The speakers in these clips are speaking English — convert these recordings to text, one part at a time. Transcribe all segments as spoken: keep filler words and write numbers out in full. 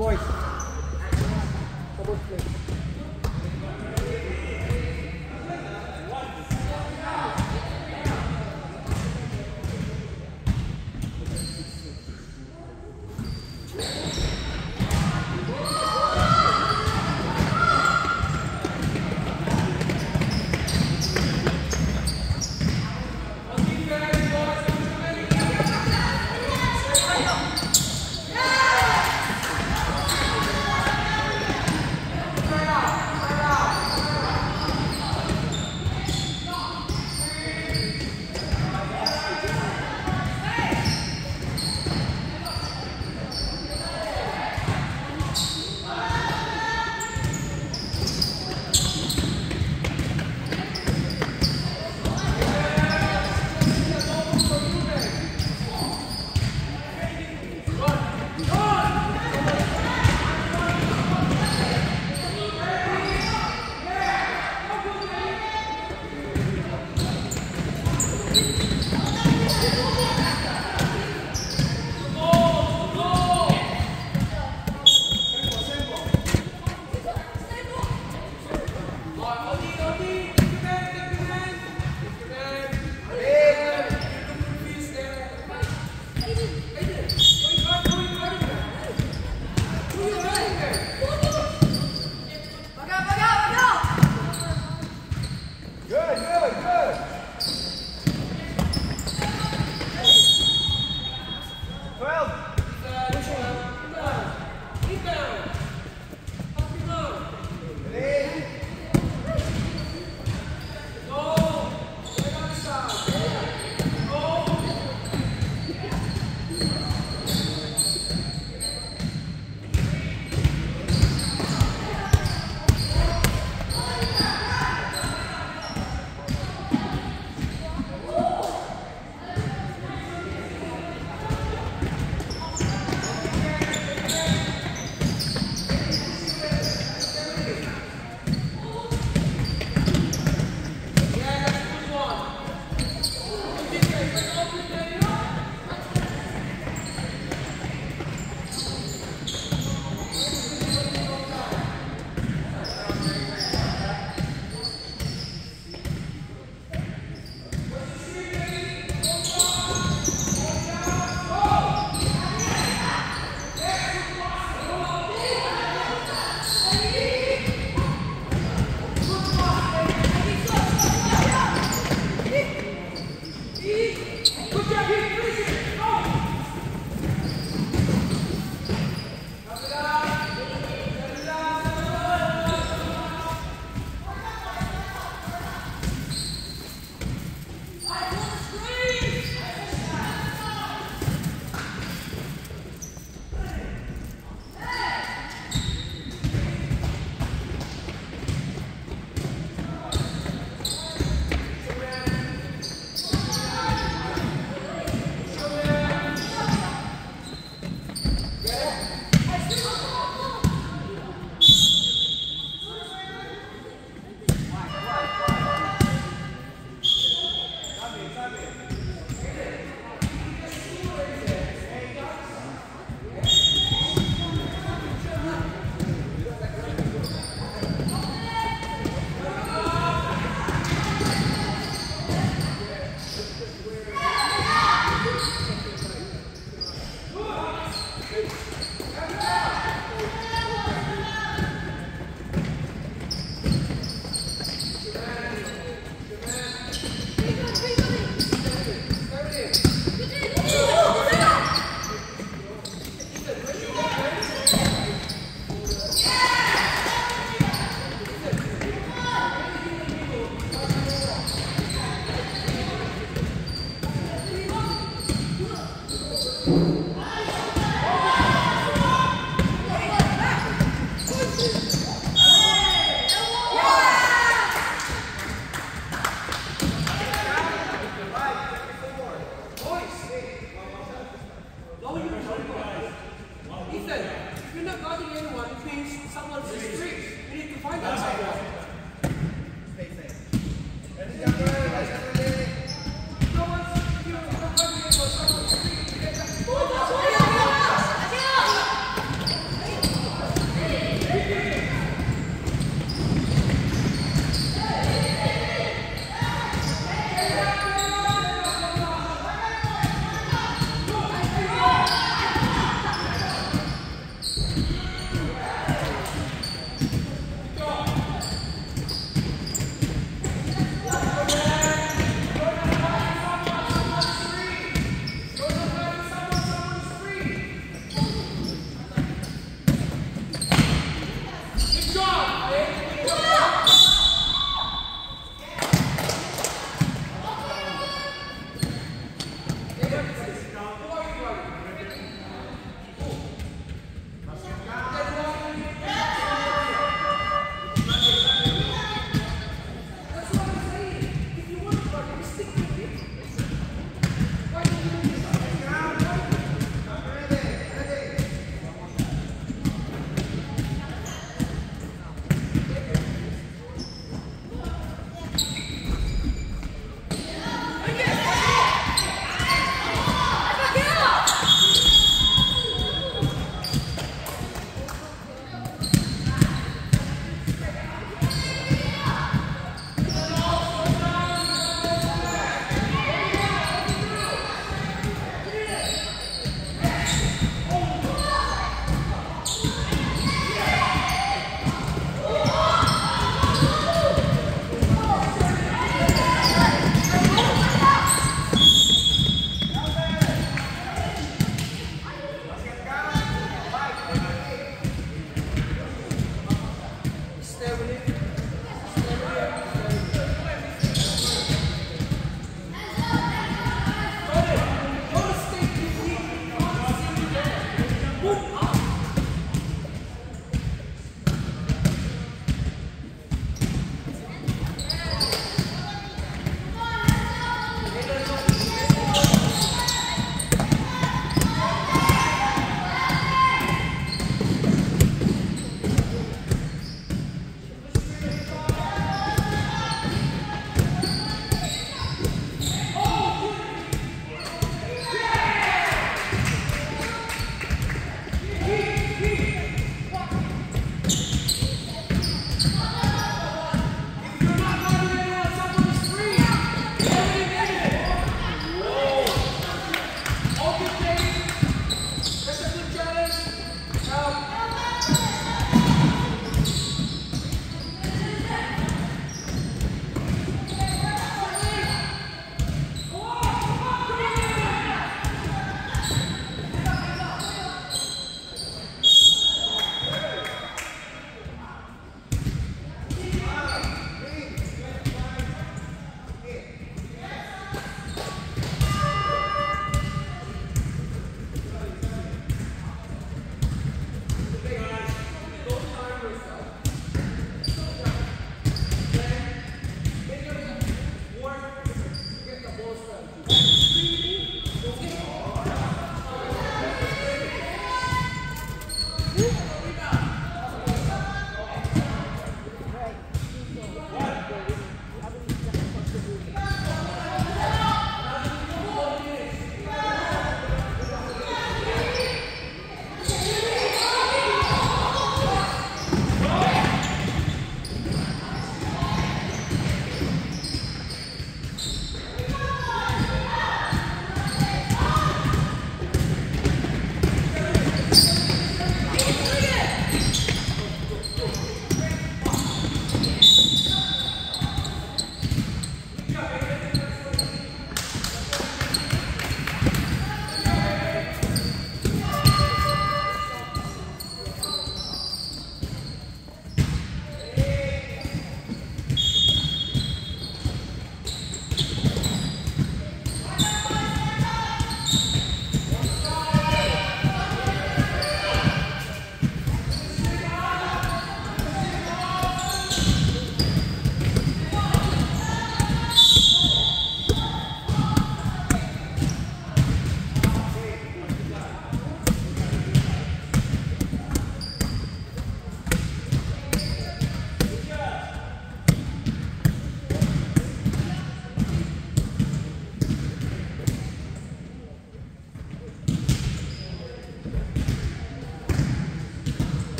boys. Support play. Boa!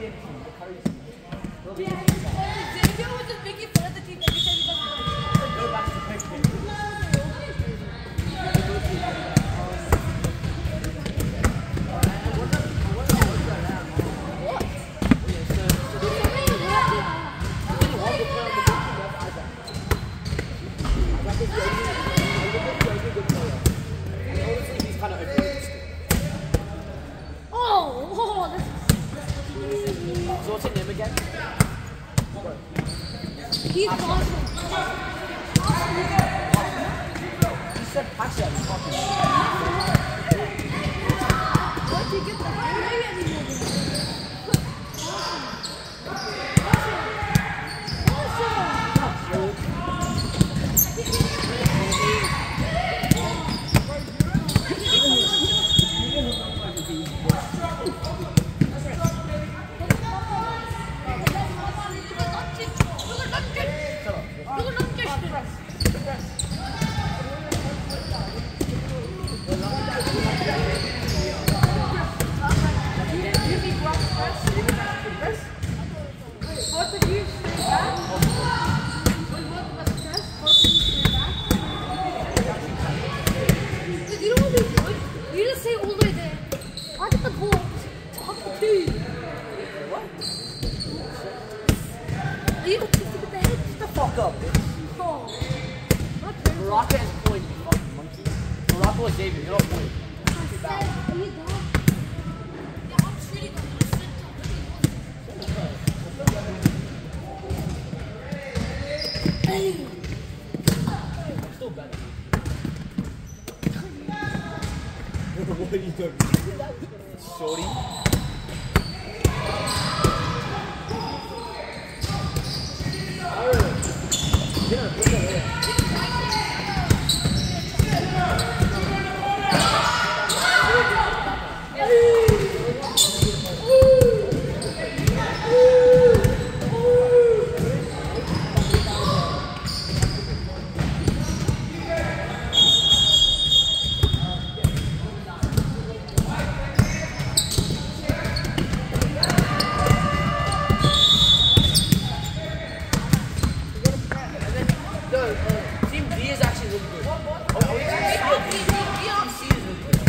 Indian team, the Curry team. They'll be Xavier was just making fun of the team every time he does it. Go back to the next game. Oh, So what's your name again? he's awesome. He said Pasha. Where'd you get the Maybe I didn't know Fuck up, bitch. Morocco is point, you fucking monkey. Morocco is Xavier, you're not point. I'm still better. What are you doing? Shorty? Yeah, look at it. Team B is actually really good. Oh, oh, yeah. Team C is really good.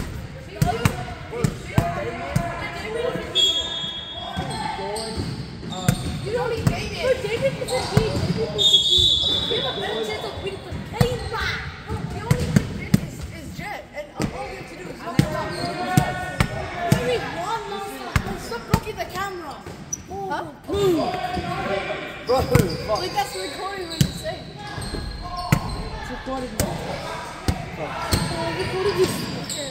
You know he made it. But David is a team. David is a team. We have a better chance of beating the K-Rock. No, the only thing is, is Jet. And all we have to do is look around. Maybe one more. Stop blocking the camera. Huh? Bro, fuck. Like that's recording what you say. It's recording now. Oh, recording is...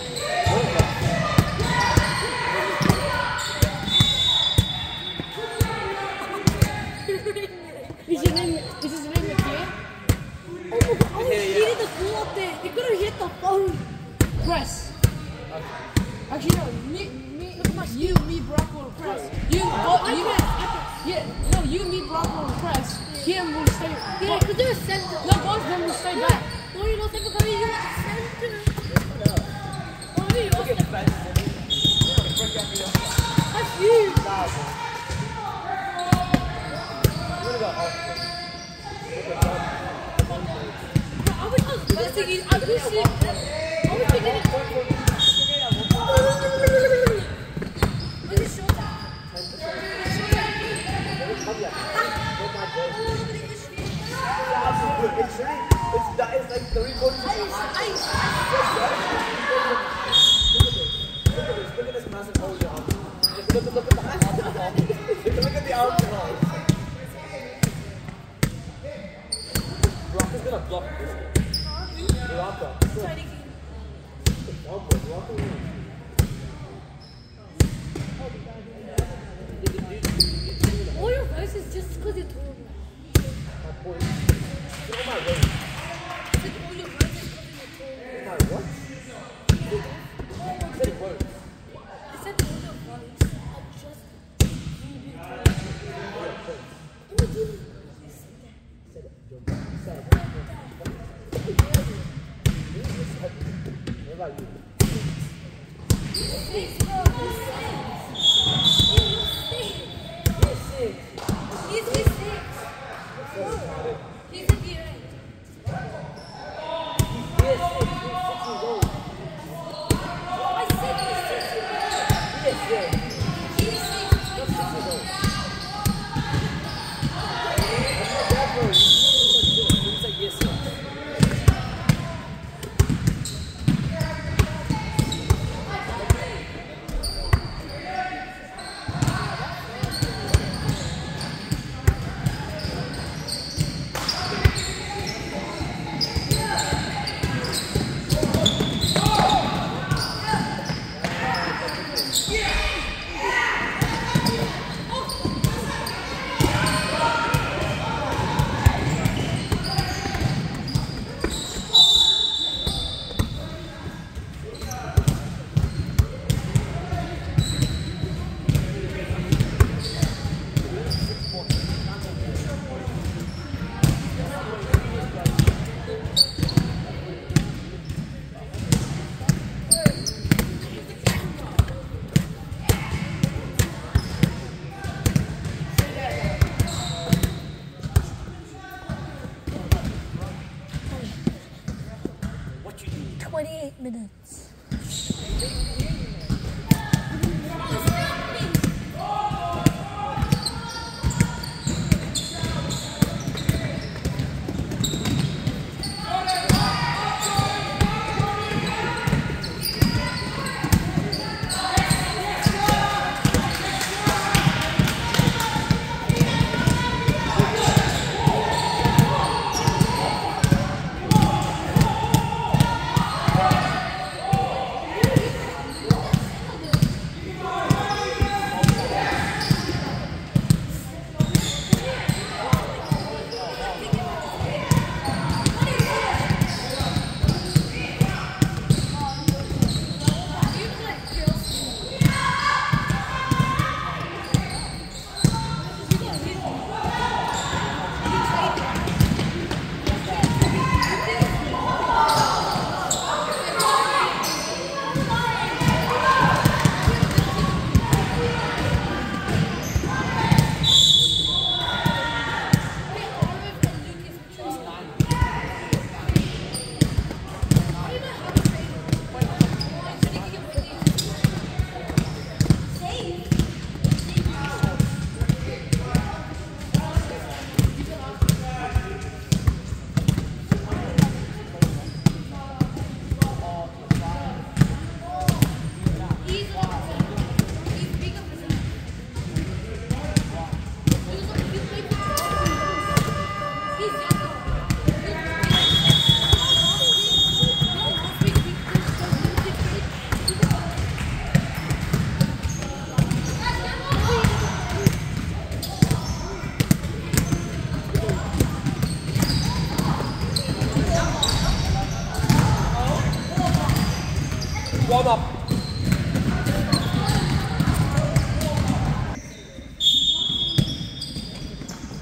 Is your name, is his name McKay? Oh my god, I was Yeah, yeah. hitting the pool up there. You could have hit the phone. Press. Actually, no, me, me, look at my you, me, Brocco, and press. You, Oh, but you, yeah, no, you, me, Brocco, and press. Him will stay. Yeah, because they're center. No, both of them will stay back. No, you don't think because you're center. Oh, you Look at the fence. That's you. Nah, bro. You're gonna go off. I wish I was blessing you. I wish you. I wish you didn't. Look at shoulder. It's really, it's that is like the recording. Ice, ice. Look at this, look at this massive hole there. Look, look, look at the alcohol. Look at the alcohol. Brock is gonna block this. Morocco. Morocco, Morocco. All your voice is just because you're told me. My point. Get on my way. Like all your voice is because you're told me. My what? I said it works. I said all your voice are just What about you? Six, four, six. minutes.